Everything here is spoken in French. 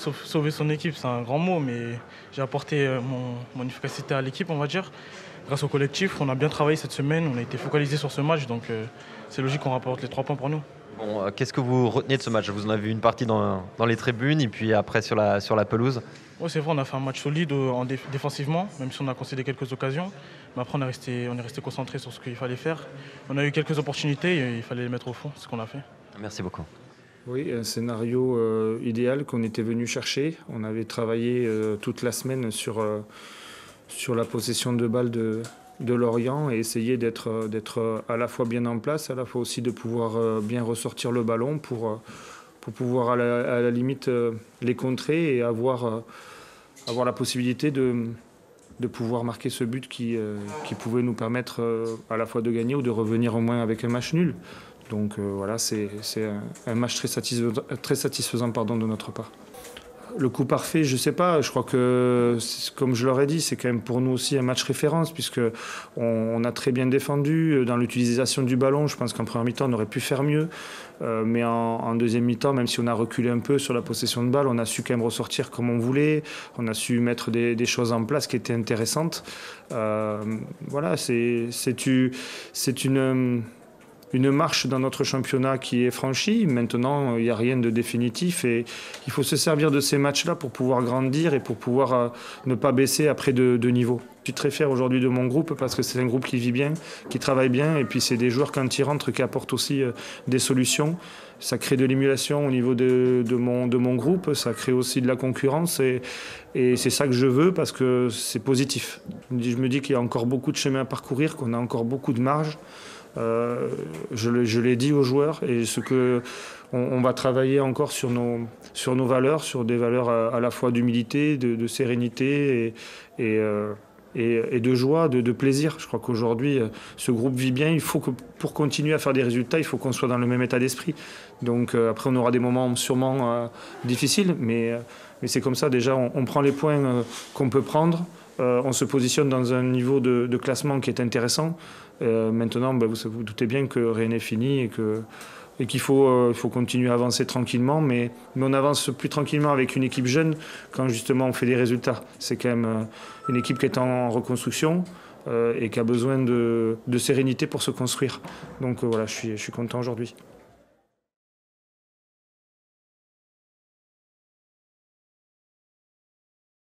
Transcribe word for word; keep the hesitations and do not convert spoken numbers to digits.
sauver son équipe, c'est un grand mot, mais j'ai apporté euh, mon, mon efficacité à l'équipe, on va dire. Grâce au collectif, on a bien travaillé cette semaine, on a été focalisé sur ce match, donc euh, c'est logique qu'on rapporte les trois points pour nous. Bon, euh, qu'est-ce que vous retenez de ce match? Vous en avez vu une partie dans, dans les tribunes et puis après sur la, sur la pelouse. Ouais, c'est vrai, on a fait un match solide euh, en dé- défensivement, même si on a concédé quelques occasions. Mais après, on est resté, on est resté concentré sur ce qu'il fallait faire. On a eu quelques opportunités et il fallait les mettre au fond, c'est ce qu'on a fait. Merci beaucoup. Oui, un scénario euh, idéal qu'on était venu chercher. On avait travaillé euh, toute la semaine sur, euh, sur la possession de balles de, de Lorient et essayer d'être euh, d'être euh, à la fois bien en place, à la fois aussi de pouvoir euh, bien ressortir le ballon pour, euh, pour pouvoir à la, à la limite euh, les contrer et avoir, euh, avoir la possibilité de, de pouvoir marquer ce but qui, euh, qui pouvait nous permettre euh, à la fois de gagner ou de revenir au moins avec un match nul. Donc euh, voilà, c'est un, un match très satisfaisant, très satisfaisant pardon, de notre part. Le coup parfait, je ne sais pas, je crois que, comme je leur ai dit, c'est quand même pour nous aussi un match référence, puisqu'on on a très bien défendu dans l'utilisation du ballon. Je pense qu'en première mi-temps, on aurait pu faire mieux, euh, mais en, en deuxième mi-temps, même si on a reculé un peu sur la possession de balle, on a su quand même ressortir comme on voulait, on a su mettre des, des choses en place qui étaient intéressantes. Euh, voilà, c'est une... une marche dans notre championnat qui est franchie. Maintenant, il n'y a rien de définitif et il faut se servir de ces matchs-là pour pouvoir grandir et pour pouvoir euh, ne pas baisser après de, de niveau. Je suis très fier aujourd'hui de mon groupe parce que c'est un groupe qui vit bien, qui travaille bien et puis c'est des joueurs quand ils rentrent qui apportent aussi euh, des solutions. Ça crée de l'émulation au niveau de, de, mon, de mon groupe, ça crée aussi de la concurrence et, et c'est ça que je veux parce que c'est positif. Je me dis qu'il y a encore beaucoup de chemin à parcourir, qu'on a encore beaucoup de marge. Euh, je l'ai dit aux joueurs et ce que on, on va travailler encore sur nos, sur nos valeurs, sur des valeurs à, à la fois d'humilité, de, de sérénité et, et, euh, et, et de joie, de, de plaisir. Je crois qu'aujourd'hui, ce groupe vit bien. Il faut que pour continuer à faire des résultats, il faut qu'on soit dans le même état d'esprit. Donc euh, après, on aura des moments sûrement euh, difficiles, mais, euh, mais c'est comme ça. Déjà, on, on prend les points euh, qu'on peut prendre. Euh, on se positionne dans un niveau de, de classement qui est intéressant. Euh, maintenant, ben, vous vous doutez bien que rien n'est fini et que et qu'il faut, euh, il faut continuer à avancer tranquillement, mais, mais on avance plus tranquillement avec une équipe jeune quand justement on fait des résultats. C'est quand même euh, une équipe qui est en reconstruction euh, et qui a besoin de, de sérénité pour se construire. Donc euh, voilà, je suis, je suis content aujourd'hui.